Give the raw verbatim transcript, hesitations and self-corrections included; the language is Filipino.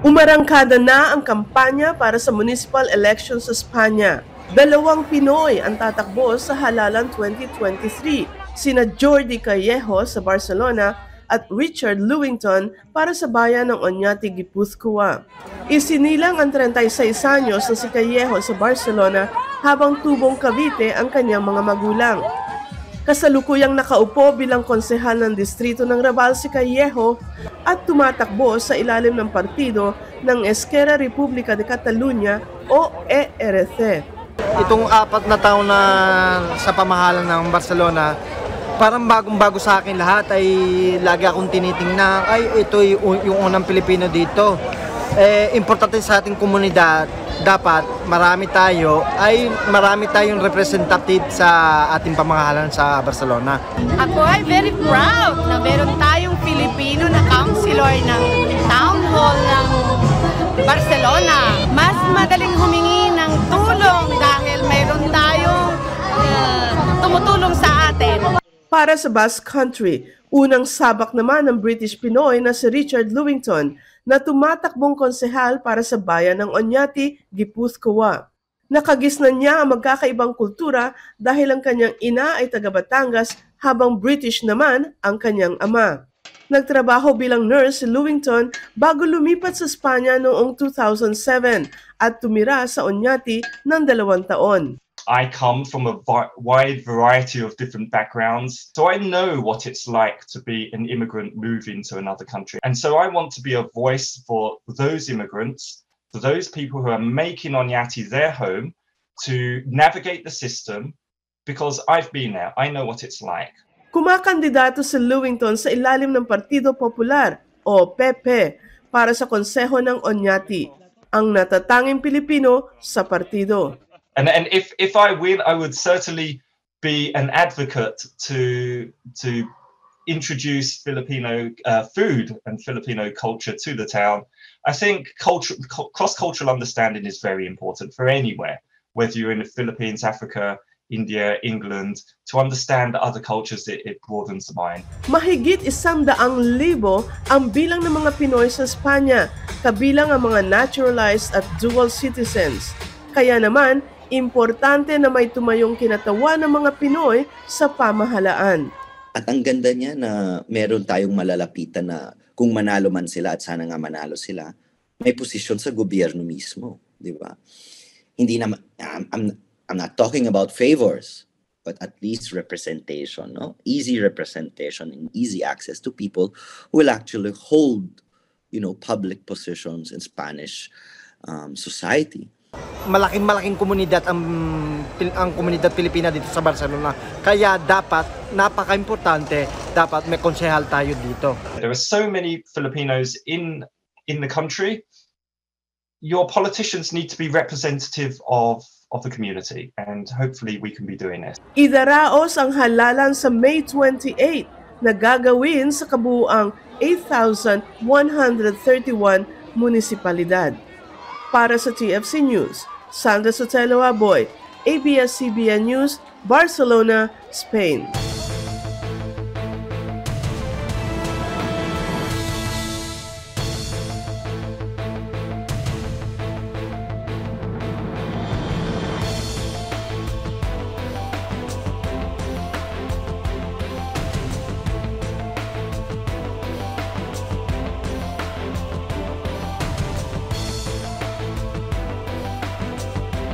Umarangkada na ang kampanya para sa municipal elections sa Espanya. Dalawang Pinoy ang tatakbo sa halalan twenty twenty-three, sina Jordi Callejo sa Barcelona at Richard Lewington para sa bayan ng Oñati, Gipuzkoa. Isinilang ang thirty-six anyos na si Callejo sa Barcelona habang tubong Cavite ang kanyang mga magulang. Kasalukuyang nakaupo bilang konsehal ng distrito ng Raval si Callejo at tumatakbo sa ilalim ng partido ng Esquerra Republica de Catalunya o E R C. Itong apat na taon na sa pamahalaan ng Barcelona, parang bagong-bago sa akin lahat. Ay lagi akong tinitingnan, ay ito yung unang Pilipino dito. Eh, importante sa ating komunidad, dapat marami tayo, ay marami tayong representative sa ating pamahalaan sa Barcelona. Ako ay very proud na meron tayong Pilipino na councilor ng Town Hall ng Barcelona. Mas madaling humingi ng tulong dahil meron tayong uh, tumutulong sa atin. Para sa Basque Country, unang sabak naman ng British Pinoy na si Richard Lewington na tumatakbong konsehal para sa bayan ng Oñati, Gipuzkoa. Nakagisnan niya ang magkakaibang kultura dahil ang kanyang ina ay taga Batangas habang British naman ang kanyang ama. Nagtrabaho bilang nurse si Lewington bago lumipat sa Espanya noong two thousand seven at tumira sa Oñati ng dalawang taon. I come from a wide variety of different backgrounds, so I know what it's like to be an immigrant moving to another country. And so I want to be a voice for those immigrants, for those people who are making Oñati their home, to navigate the system, because I've been there, I know what it's like. Kumakandidato si Lewington sa ilalim ng Partido Popular o P P para sa konseho ng Oñati, ang natatanging Pilipino sa partido. And and if if I win, I would certainly be an advocate to to introduce Filipino uh, food and Filipino culture to the town. I think culture, cross-cultural understanding is very important for anywhere, whether you're in the Philippines, Africa, India, England, to understand other cultures, it, it broadens the mind. Mahigit isang daang libo ang bilang ng mga Pinoy sa Espanya, kabilang ang mga naturalized at dual citizens. Kaya naman, importante na may tumayong kinatawa ng mga Pinoy sa pamahalaan. At ang ganda niya na meron tayong malalapitan na kung manalo man sila at sana nga manalo sila, may posisyon sa gobyerno mismo, di ba? Hindi naman, I'm, I'm, I'm not talking about favors, but at least representation, no? Easy representation and easy access to people who will actually hold, you know, public positions in Spanish um, society. Malaking-malaking komunidad ang, ang komunidad Pilipina dito sa Barcelona. Kaya dapat, napaka-importante, dapat may konsehal tayo dito. There are so many Filipinos in, in the country. Your politicians need to be representative of, of the community, and hopefully we can be doing this. Idaraos ang halalan sa May twenty-eighth na gagawin sa kabuuang eight thousand one hundred thirty-one munisipalidad. Para sa T F C News, Sandra Sotelo Aboy, A B S C B N News, Barcelona, Spain.